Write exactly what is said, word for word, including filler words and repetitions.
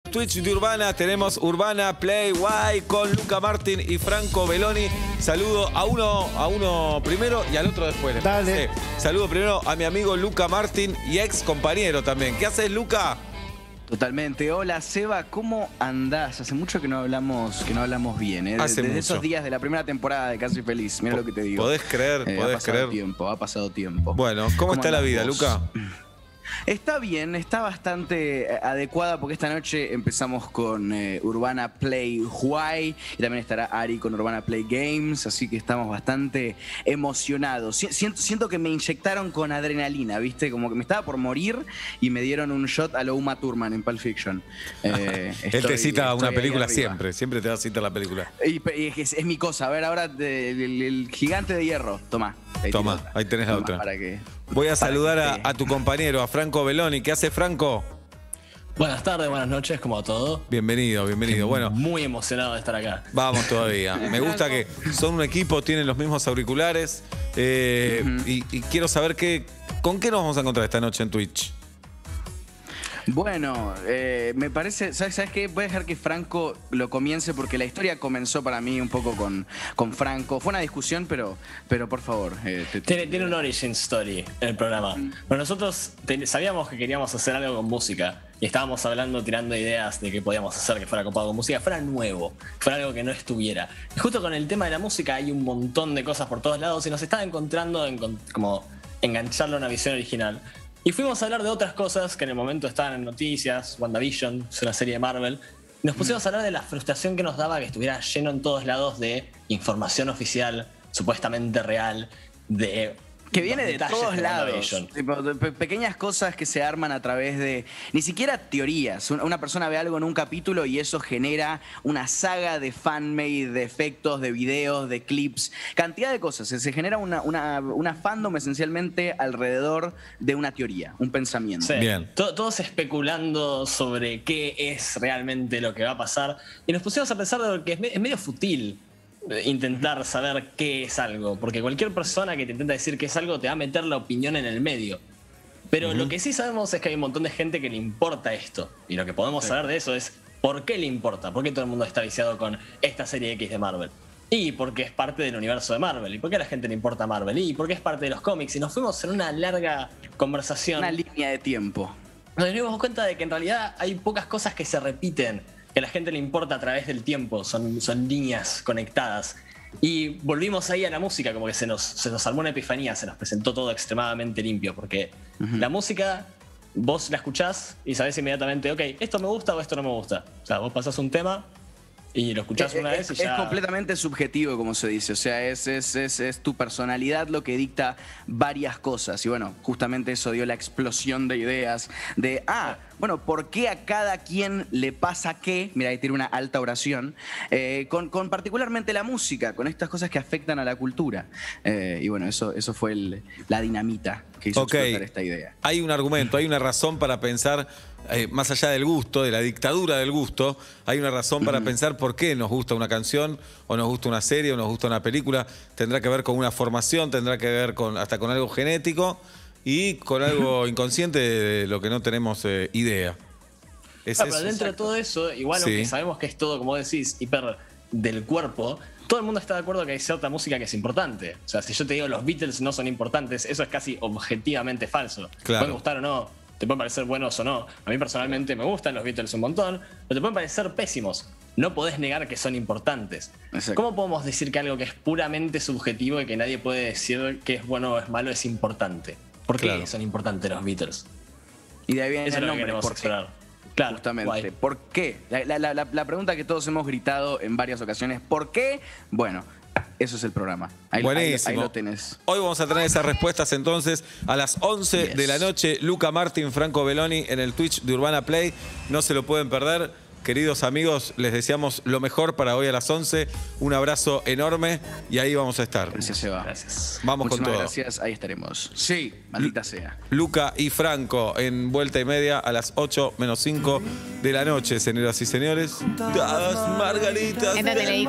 Twitch de Urbana tenemos Urbana Play Guay con Luca Martín y Franco Belloni. Saludo a uno, a uno primero y al otro después. ¿Les Dale. parece? Saludo primero a mi amigo Luca Martín y ex compañero también. ¿Qué haces, Luca? Totalmente. Hola, Seba, ¿cómo andás? Hace mucho que no hablamos, que no hablamos bien, ¿eh? Hace Desde mucho. esos días de la primera temporada de Casi Feliz. Mira lo que te digo. ¿Podés creer? Eh, ¿Podés ha pasado creer? tiempo, ha pasado tiempo. Bueno, ¿cómo, está la andás vida, vos? Luca? Está bien, está bastante eh, adecuada porque esta noche empezamos con eh, Urbana Play Hawaii y también estará Ari con Urbana Play Games, así que estamos bastante emocionados. Si- Siento, siento que me inyectaron con adrenalina, ¿viste? Como que me estaba por morir y me dieron un shot a lo Uma Thurman en Pulp Fiction. Eh, Él te estoy- cita estoy una ahí película arriba. siempre. Siempre te da cita la película. Y, pe- y es, que es- es mi cosa. A ver, ahora de- el, el- el gigante de hierro. Toma. Ahí Toma, tiro ahí tenés la Toma, otra. Para que, Voy a para saludar que a, esté. a tu compañero, a Franco Belloni. ¿Qué hace, Franco? Buenas tardes, buenas noches, como a todo. Bienvenido, bienvenido. Bueno, Muy emocionado de estar acá. vamos todavía. Me gusta que son un equipo, tienen los mismos auriculares. eh, y, y quiero saber qué, con qué nos vamos a encontrar esta noche en Twitch. Bueno, eh, me parece, ¿sabes, ¿sabes qué? Voy a dejar que Franco lo comience porque la historia comenzó para mí un poco con, con Franco. Fue una discusión, pero, pero por favor. eh, te- Tiene, tiene un origin story en el programa. Pero nosotros te- sabíamos que queríamos hacer algo con música. Y estábamos hablando, tirando ideas de qué podíamos hacer que fuera copado con música, fuera nuevo, fuera algo que no estuviera. Y justo con el tema de la música hay un montón de cosas por todos lados y nos estaba encontrando en, como engancharlo a una visión original. Y fuimos a hablar de otras cosas que en el momento estaban en noticias, WandaVision, es una serie de Marvel. Y nos pusimos a hablar de la frustración que nos daba que estuviera lleno en todos lados de información oficial, supuestamente real, de... Que viene los de detalles todos lados. WandaVision. Tipo, de pe- pequeñas cosas que se arman a través de. Ni siquiera teorías. Una una persona ve algo en un capítulo y eso genera una saga de fanmade, de efectos, de videos, de clips. Cantidad de cosas. Se se genera una, una, una fandom esencialmente alrededor de una teoría, un pensamiento. Sí. Bien. To- Todos especulando sobre qué es realmente lo que va a pasar. Y nos pusimos a pensar de que es, me- es medio fútil eh, intentar saber qué es algo. Porque cualquier persona que te intenta decir qué es algo te va a meter la opinión en el medio. Pero lo que sí sabemos es que hay un montón de gente que le importa esto. Y lo que podemos saber de eso es por qué le importa. Por qué todo el mundo está viciado con esta serie X de Marvel. Y porque es parte del universo de Marvel. Y por qué a la gente le importa Marvel. Y porque es parte de los cómics. Y nos fuimos en una larga conversación. Una línea de tiempo. Nos dimos cuenta de que en realidad hay pocas cosas que se repiten, que a la gente le importa a través del tiempo, son, son líneas conectadas. Y volvimos ahí a la música, como que se nos, se nos armó una epifanía, se nos presentó todo extremadamente limpio, porque la música, vos la escuchás y sabés inmediatamente, ok, esto me gusta o esto no me gusta. O sea, vos pasás un tema y lo escuchás una es, vez y ya... es completamente subjetivo, como se dice. O sea, es, es, es, es tu personalidad lo que dicta varias cosas. Y bueno, justamente eso dio la explosión de ideas. De, ah, bueno, ¿por qué a cada quien le pasa qué? Mira, ahí tiene una alta oración. eh, con, con particularmente la música, con estas cosas que afectan a la cultura. Eh, y bueno, eso, eso fue el- la dinamita que hizo Ok. explotar esta idea. Hay un argumento, hay una razón para pensar, eh, más allá del gusto, de la dictadura del gusto, hay una razón para pensar por qué nos gusta una canción, o nos gusta una serie, o nos gusta una película. Tendrá que ver con una formación, tendrá que ver con hasta con algo genético y con algo inconsciente de lo que no tenemos eh, idea. Es Ah, pero eso. dentro de todo eso, igual Sí. aunque sabemos que es todo, como decís, hiper del cuerpo, todo el mundo está de acuerdo que hay cierta música que es importante. O sea, si yo te digo los Beatles no son importantes, eso es casi objetivamente falso. Te Claro. pueden gustar o no, te pueden parecer buenos o no. A mí personalmente me gustan los Beatles un montón, pero te pueden parecer pésimos. No podés negar que son importantes. Exacto. ¿Cómo podemos decir que algo que es puramente subjetivo y que nadie puede decir que es bueno o es malo es importante? ¿Por qué Claro. son importantes los Beatles? Y de ahí viene Eso es el lo que nombre. queremos ¿por qué? explorar. Claro, Justamente. guay. ¿Por qué? La, la- la- la pregunta que todos hemos gritado en varias ocasiones. ¿Por qué? Bueno, eso es el programa. Ahí, Buenísimo. ahí- ahí lo tenés. Hoy vamos a tener esas respuestas entonces a las once Yes. de la noche. Luca Martín, Franco Belloni en el Twitch de Urbana Play. No se lo pueden perder. Queridos amigos, les deseamos lo mejor para hoy a las once. Un abrazo enorme y ahí vamos a estar. Gracias, Seba. Gracias. Vamos con Muchísimas todo. gracias. Ahí estaremos. Sí, maldita sea. Luca y Franco en vuelta y media a las ocho menos cinco de la noche, señoras y señores. Dadas margaritas. Esta te leí